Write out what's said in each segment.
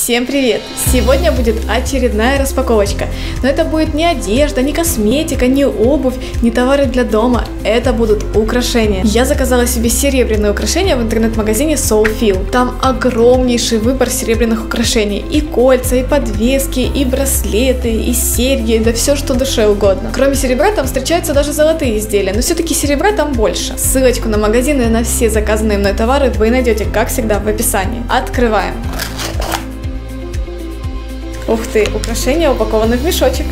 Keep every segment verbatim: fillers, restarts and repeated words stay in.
Всем привет! Сегодня будет очередная распаковочка. Но это будет не одежда, не косметика, не обувь, не товары для дома. Это будут украшения. Я заказала себе серебряные украшения в интернет-магазине Soulfeel. Там огромнейший выбор серебряных украшений. И кольца, и подвески, и браслеты, и серьги, да все, что душе угодно. Кроме серебра там встречаются даже золотые изделия, но все-таки серебра там больше. Ссылочку на магазины и на все заказанные мной товары вы найдете, как всегда, в описании. Открываем. Ух ты, украшения упакованы в мешочек.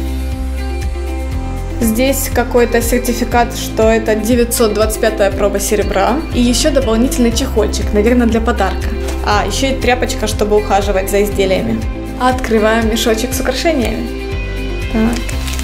Здесь какой-то сертификат, что это девятьсот двадцать пятая проба серебра. И еще дополнительный чехольчик, наверное, для подарка. А, еще и тряпочка, чтобы ухаживать за изделиями. Открываем мешочек с украшениями. Так.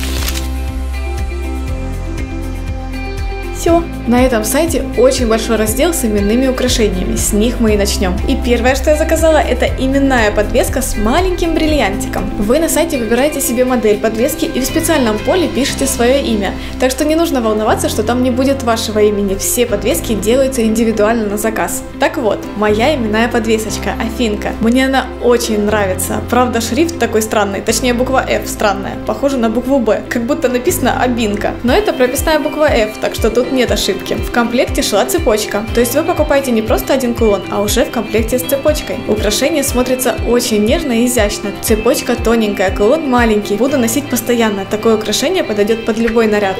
Все. На этом сайте очень большой раздел с именными украшениями, с них мы и начнем. И первое, что я заказала, это именная подвеска с маленьким бриллиантиком. Вы на сайте выбираете себе модель подвески и в специальном поле пишете свое имя, так что не нужно волноваться, что там не будет вашего имени, все подвески делаются индивидуально на заказ. Так вот, моя именная подвесочка, Афинка, мне она очень нравится, правда шрифт такой странный, точнее буква F странная, похожа на букву Б, как будто написано Абинка, но это прописная буква F, так что тут нет ошибки. В комплекте шла цепочка, то есть вы покупаете не просто один кулон, а уже в комплекте с цепочкой. Украшение смотрится очень нежно и изящно. Цепочка тоненькая, кулон маленький. Буду носить постоянно. Такое украшение подойдет под любой наряд.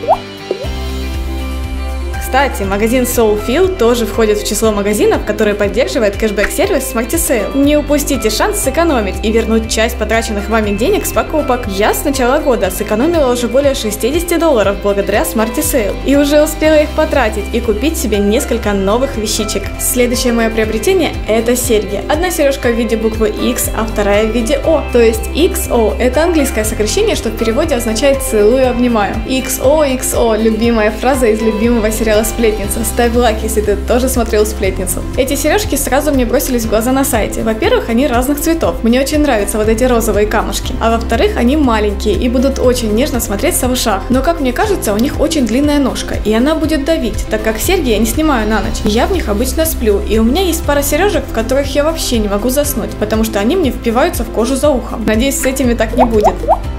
Кстати, магазин Soulfeel тоже входит в число магазинов, которые поддерживает кэшбэк-сервис Smarty Sale. Не упустите шанс сэкономить и вернуть часть потраченных вами денег с покупок. Я с начала года сэкономила уже более шестьдесят долларов благодаря Smarty Sale. И уже успела их потратить и купить себе несколько новых вещичек. Следующее мое приобретение – это серьги. Одна сережка в виде буквы X, а вторая в виде O. То есть икс о – это английское сокращение, что в переводе означает «целую, обнимаю». икс о, икс о – любимая фраза из любимого сериала «Сплетница». Ставь лайк, если ты тоже смотрел «Сплетницу». Эти сережки сразу мне бросились в глаза на сайте. Во-первых, они разных цветов. Мне очень нравятся вот эти розовые камушки. А во-вторых, они маленькие и будут очень нежно смотреться в ушах. Но, как мне кажется, у них очень длинная ножка, и она будет давить, так как серьги я не снимаю на ночь. Я в них обычно сплю, и у меня есть пара сережек, в которых я вообще не могу заснуть, потому что они мне впиваются в кожу за ухом. Надеюсь, с этими так не будет.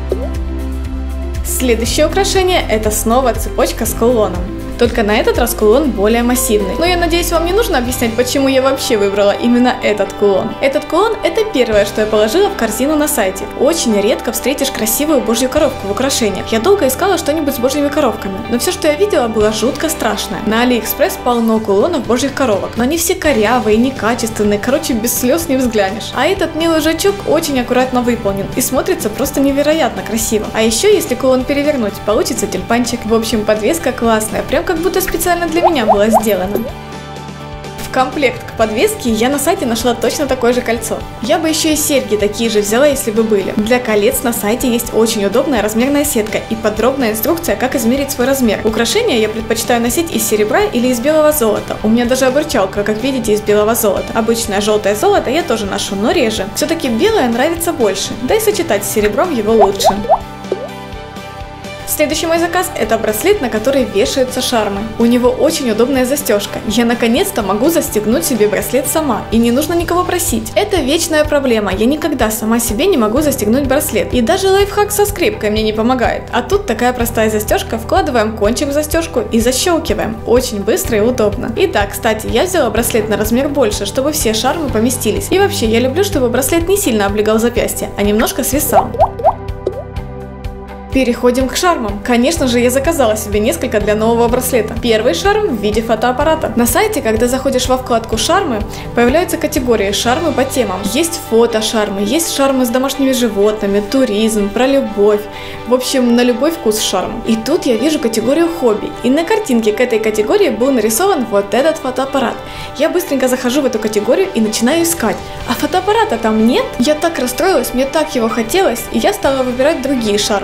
Следующее украшение – это снова цепочка с кулоном. Только на этот раз кулон более массивный. Но я надеюсь, вам не нужно объяснять, почему я вообще выбрала именно этот кулон. Этот кулон – это первое, что я положила в корзину на сайте. Очень редко встретишь красивую божью коровку в украшениях. Я долго искала что-нибудь с божьими коровками, но все, что я видела, было жутко страшное. На Алиэкспресс полно кулонов божьих коровок, но они все корявые, некачественные, короче, без слез не взглянешь. А этот милый жачок очень аккуратно выполнен и смотрится просто невероятно красиво. А еще, если кулон перевернуть, получится тюльпанчик. В общем, подвеска классная, прям как будто специально для меня была сделана. В комплект к подвеске я на сайте нашла точно такое же кольцо. Я бы еще и серьги такие же взяла, если бы были. Для колец на сайте есть очень удобная размерная сетка и подробная инструкция, как измерить свой размер. Украшения я предпочитаю носить из серебра или из белого золота. У меня даже обручалка, как видите, из белого золота. Обычное желтое золото я тоже ношу, но реже. Все-таки белое нравится больше, да и сочетать с серебром его лучше. Следующий мой заказ – это браслет, на который вешаются шармы. У него очень удобная застежка. Я наконец-то могу застегнуть себе браслет сама, и не нужно никого просить. Это вечная проблема, я никогда сама себе не могу застегнуть браслет. И даже лайфхак со скрепкой мне не помогает. А тут такая простая застежка, вкладываем кончик в застежку и защелкиваем. Очень быстро и удобно. И да, кстати, я взяла браслет на размер больше, чтобы все шармы поместились. И вообще, я люблю, чтобы браслет не сильно облегал запястье, а немножко свисал. Переходим к шармам. Конечно же, я заказала себе несколько для нового браслета. Первый шарм в виде фотоаппарата. На сайте, когда заходишь во вкладку «Шармы», появляются категории шармы по темам. Есть фото-шармы, есть шармы с домашними животными, туризм, про любовь. В общем, на любой вкус шарм. И тут я вижу категорию «Хобби». И на картинке к этой категории был нарисован вот этот фотоаппарат. Я быстренько захожу в эту категорию и начинаю искать. А фотоаппарата там нет? Я так расстроилась, мне так его хотелось, и я стала выбирать другие шармы.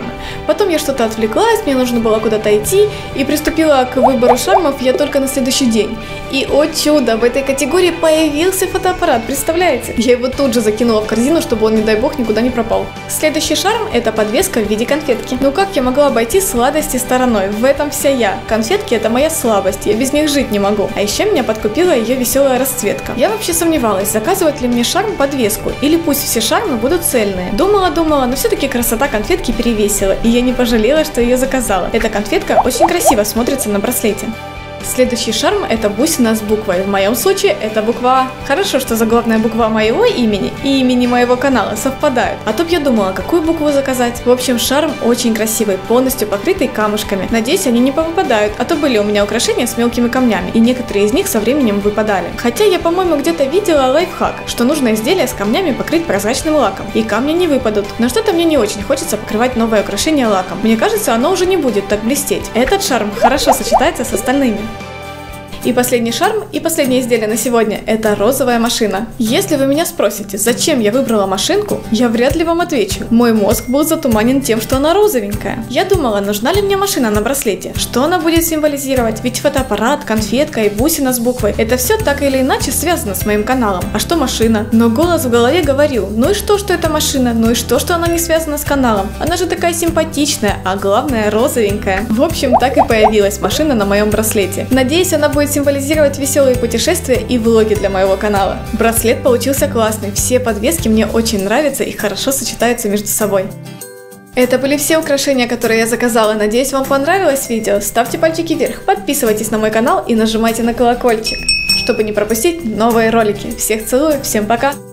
Потом я что-то отвлеклась, мне нужно было куда-то идти, и приступила к выбору шармов я только на следующий день. И, о чудо, в этой категории появился фотоаппарат, представляете? Я его тут же закинула в корзину, чтобы он, не дай бог, никуда не пропал. Следующий шарм – это подвеска в виде конфетки. Ну как я могла обойти сладости стороной? В этом вся я. Конфетки – это моя слабость, я без них жить не могу. А еще меня подкупила ее веселая расцветка. Я вообще сомневалась, заказывать ли мне шарм-подвеску, или пусть все шармы будут цельные. Думала-думала, но все-таки красота конфетки перевесила, и я не пожалела, что ее заказала. Эта конфетка очень красиво смотрится на браслете. Следующий шарм – это бусина с буквой. В моем случае это буква А. Хорошо, что заглавная буква моего имени и имени моего канала совпадают. А то б я думала, какую букву заказать. В общем, шарм очень красивый, полностью покрытый камушками. Надеюсь, они не повыпадают, а то были у меня украшения с мелкими камнями, и некоторые из них со временем выпадали. Хотя я, по-моему, где-то видела лайфхак, что нужно изделие с камнями покрыть прозрачным лаком, и камни не выпадут. Но что-то мне не очень хочется покрывать новое украшение лаком. Мне кажется, оно уже не будет так блестеть. Этот шарм хорошо сочетается с остальными. И последний шарм, и последнее изделие на сегодня – это розовая машина. Если вы меня спросите, зачем я выбрала машинку, я вряд ли вам отвечу. Мой мозг был затуманен тем, что она розовенькая. Я думала, нужна ли мне машина на браслете, что она будет символизировать, ведь фотоаппарат, конфетка и бусина с буквой – это все так или иначе связано с моим каналом. А что машина? Но голос в голове говорил, ну и что, что это машина, ну и что, что она не связана с каналом? Она же такая симпатичная, а главное розовенькая. В общем, так и появилась машина на моем браслете. Надеюсь, она будет символизировать веселые путешествия и влоги для моего канала. Браслет получился классный, все подвески мне очень нравятся и хорошо сочетаются между собой. Это были все украшения, которые я заказала. Надеюсь, вам понравилось видео. Ставьте пальчики вверх, подписывайтесь на мой канал и нажимайте на колокольчик, чтобы не пропустить новые ролики. Всех целую, всем пока!